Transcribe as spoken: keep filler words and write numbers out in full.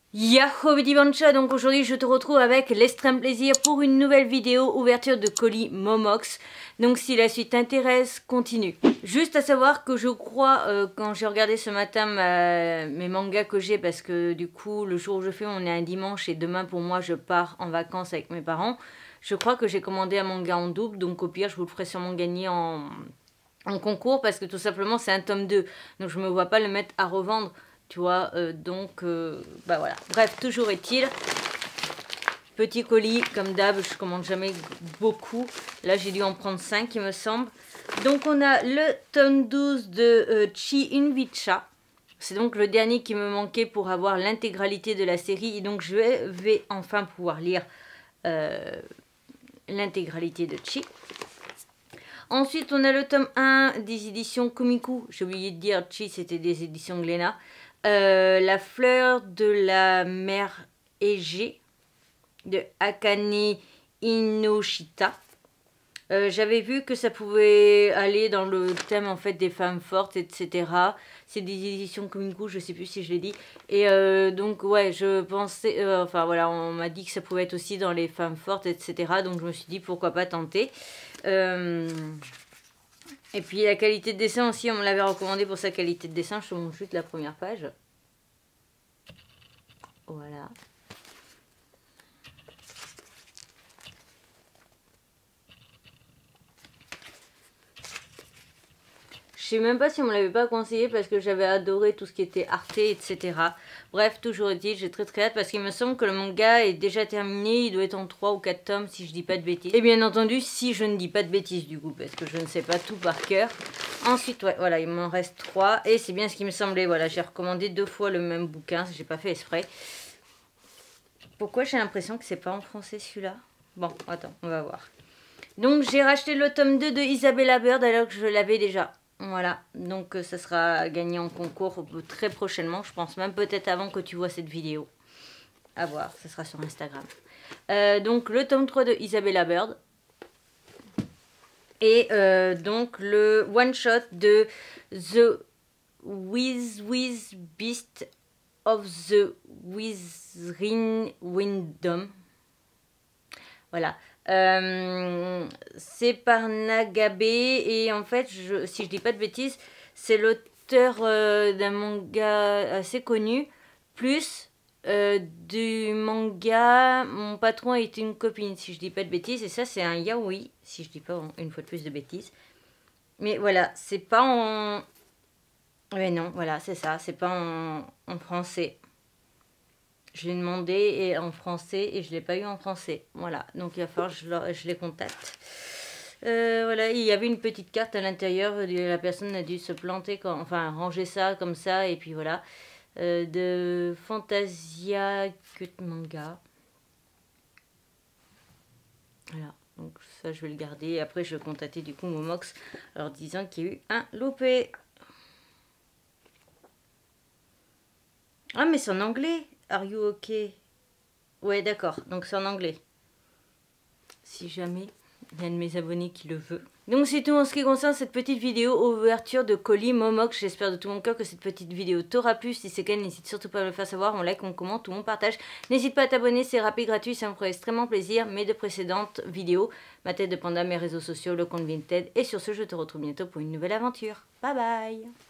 Yahoo petit bancha, donc aujourd'hui je te retrouve avec l'extrême plaisir pour une nouvelle vidéo ouverture de colis Momox. Donc si la suite t'intéresse, continue. Juste à savoir que je crois, euh, quand j'ai regardé ce matin ma, mes mangas que j'ai, parce que du coup le jour où je fais on est un dimanche et demain pour moi je pars en vacances avec mes parents. Je crois que j'ai commandé un manga en double, donc au pire je vous le ferai sûrement gagner en, en concours parce que tout simplement c'est un tome deux. Donc je me vois pas le mettre à revendre. Tu vois, euh, donc, euh, bah voilà. Bref, toujours est-il, petit colis, comme d'hab, je commande jamais beaucoup. Là, j'ai dû en prendre cinq, il me semble. Donc, on a le tome douze de euh, Chi Invicha. C'est donc le dernier qui me manquait pour avoir l'intégralité de la série. Et donc, je vais, vais enfin pouvoir lire euh, l'intégralité de Chi. Ensuite, on a le tome un des éditions Komiku. J'ai oublié de dire, Chi, c'était des éditions Glénat. Euh, la fleur de la mer Égée de Akane Inoshita. Euh, J'avais vu que ça pouvait aller dans le thème en fait des femmes fortes, et cetera. C'est des éditions Komiku, je sais plus si je l'ai dit. Et euh, donc ouais, je pensais, euh, enfin voilà, on m'a dit que ça pouvait être aussi dans les femmes fortes, et cetera. Donc je me suis dit pourquoi pas tenter. Euh... Et puis la qualité de dessin aussi, on me l'avait recommandé pour sa qualité de dessin. Je te montre juste la première page. Voilà. Je sais même pas si on me l'avait pas conseillé parce que j'avais adoré tout ce qui était Arte, et cetera. Bref, toujours est-il, j'ai très très hâte parce qu'il me semble que le manga est déjà terminé. Il doit être en trois ou quatre tomes si je dis pas de bêtises. Et bien entendu, si je ne dis pas de bêtises du coup, parce que je ne sais pas tout par cœur. Ensuite, ouais, voilà, il m'en reste trois. Et c'est bien ce qui me semblait. Voilà, j'ai recommandé deux fois le même bouquin, j'ai pas fait exprès. Pourquoi j'ai l'impression que c'est pas en français celui-là? Bon, attends, on va voir. Donc j'ai racheté le tome deux de Isabella Bird alors que je l'avais déjà. Voilà, donc ça sera gagné en concours très prochainement. Je pense même peut-être avant que tu vois cette vidéo. À voir, ça sera sur Instagram. Euh, donc le tome trois de Isabella Bird. Et euh, donc le one-shot de The Wiz Wiz Beast of the Wizarding Kingdom. Voilà. Euh, c'est par Nagabe et en fait, je, si je dis pas de bêtises, c'est l'auteur euh, d'un manga assez connu, plus euh, du manga Mon patron est une copine, si je dis pas de bêtises, et ça c'est un yaoi, si je dis pas une fois de plus de bêtises. Mais voilà, c'est pas en... Ouais non, voilà, c'est ça, c'est pas en, en français. Je l'ai demandé et en français et je ne l'ai pas eu en français. Voilà, donc il va falloir que je, le, je les contacte. Euh, voilà, il y avait une petite carte à l'intérieur. La personne a dû se planter, quand, enfin ranger ça comme ça. Et puis voilà, euh, de Fantasia Cut Manga. Voilà, donc ça je vais le garder. Et après je vais contacter du coup Momox leur disant qu'il y a eu un loupé. Ah mais c'est en anglais. Are you okay? Ouais, d'accord. Donc c'est en anglais. Si jamais il y a un de mes abonnés qui le veut. Donc c'est tout en ce qui concerne cette petite vidéo ouverture de colis Momox. J'espère de tout mon cœur que cette petite vidéo t'aura plu. Si c'est le cas, n'hésite surtout pas à me le faire savoir. On like, on commente ou on partage. N'hésite pas à t'abonner, c'est rapide, gratuit, ça me ferait extrêmement plaisir. Mes deux précédentes vidéos, ma tête de panda, mes réseaux sociaux, le compte Vinted. Et sur ce, je te retrouve bientôt pour une nouvelle aventure. Bye bye!